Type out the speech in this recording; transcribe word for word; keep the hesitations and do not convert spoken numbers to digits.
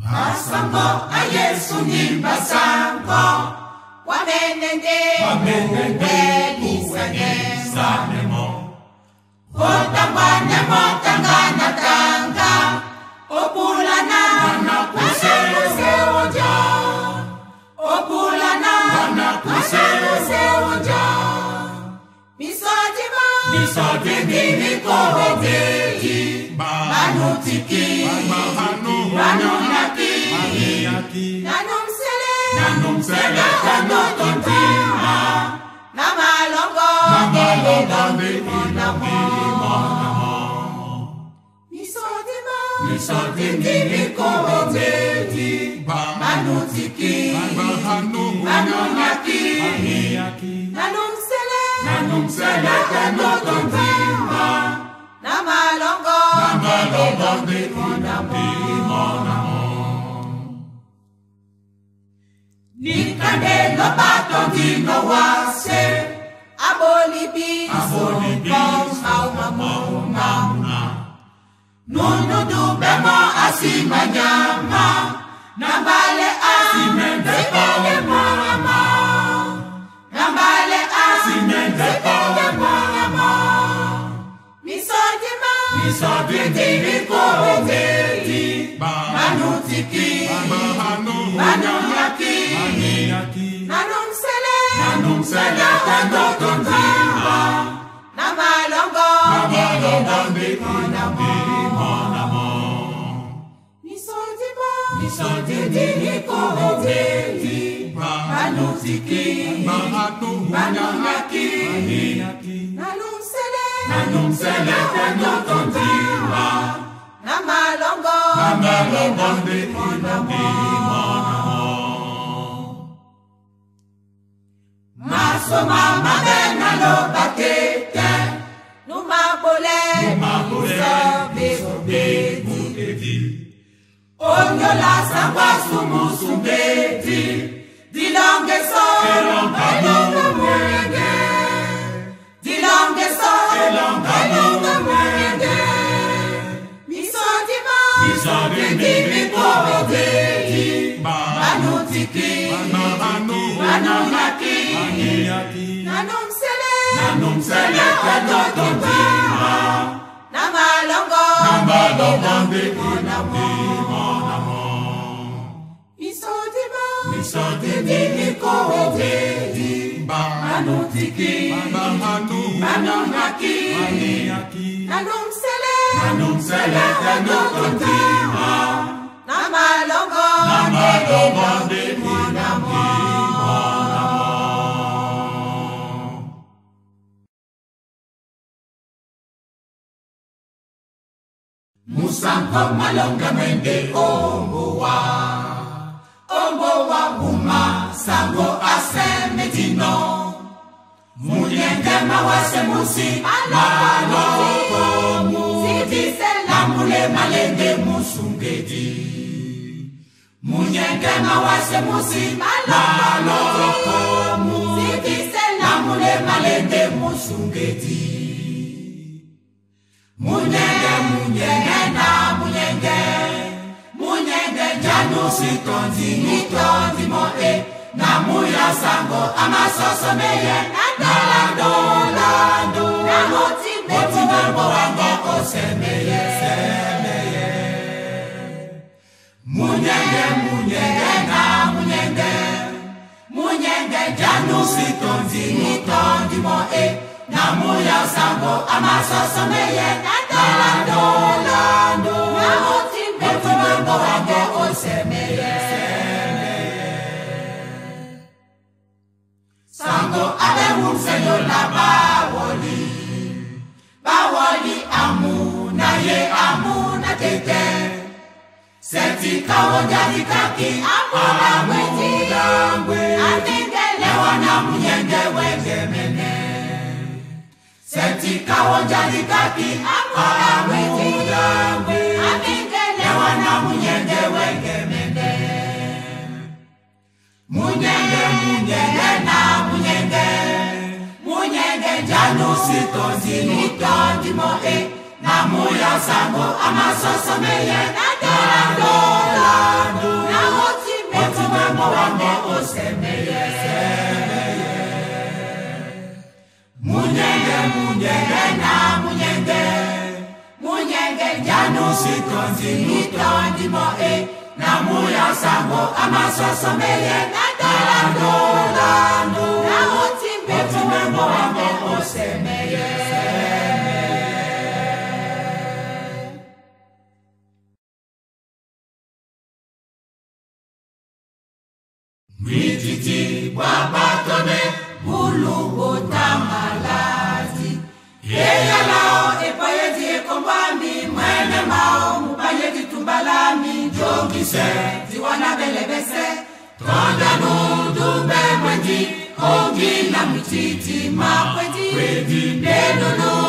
Masango a Yesu ni masango Wamenende Wamenende Uwene Sanemo Otangwane Motangana Tanga Opulana Wana Kusele Seoja Opulana Wana Kusele Seoja Misodima Misodimi Mikoveji Manutiki Manunaki Nanum Sele Nanum Sele Kanotontima Namalongo Namalongo Monamo Misodima Misodimi Mikoveji Manutiki Manunaki Nanum Sele Nanum Sele Kanotontima Namalongo Namalongo Monamo Nikande no bato di no wase Abolibi Abolibi Au mamona Nunu du bemo asima nyama Nambale asimende pole mama Nambale asimende pole mama Misodima Misodima Mikovedi Manutiki Manunaki Nanum Sele Nanum Sele Kanotontima Namalongo Namalongo Monamo Misodima Misodima Mikovedi Manutiki Manunaki Nanum Sele Nanum Sele Kanotontima Namalongo Namalongo Monamo Masoma mabena lo bakete Numa bole Numa bole Sobe Sobe Onyo la sangwa sumu sumbeti Dilonge so Elonga lunga mwenge Dilonge so Elonga lunga mwenge Misodima Misodima Mikovedi Manutiki Manunaki Nanum Sele Nanum Sele Kanotontima Namalongo Namalongo Monamo Misodima Misodima Mikovedi Manutiki Manunaki Nanum Sele Nanum Sele Kanotontima Namalongo Namalongo Monamo Musango malonga mende ombowa Ombowa uma sango asemedino Munyenge mawase musi Maloko mu Namule malenge musungedi Munyenge mawase musi Maloko mu Namule malenge musungedi Munyenge, munyenge na munyenge Munyenge janu sitondi nitondi mo e Na muya sango amasoso meye Nandala dolando Na hoti mebo wango osemeye Semeye Munyenge, munyenge na munyenge Munyenge janu sitondi nitondi mo e Namuya sango amasoso meye Nandala dolando Na hoti mebo wango osemeye Sango abe wumseyo la bawoli Bawoli amuna ye amuna tete Seti kawoja dikaki amuna mweti Atingele wana munyenge wenge mene Seti kawoja dikaki amuna mweti Atingele wana munyenge wenge mene Munyenge munyenge na munyenge Munyenge janu sitondi nitondi mo e Na muya sango amasoso meye Na dolando janu sitonzi nutondi mo e na muya sango amasoso meye na dalando lando na otimbe mo wango osemeye. Mititi wabatone bulu botamalati eya lao epayeti ekombami mwene mao mupayeti tumbalami jongise ziwana belebese tonda nudumbe mwendi ongi na mititi makwedi nenu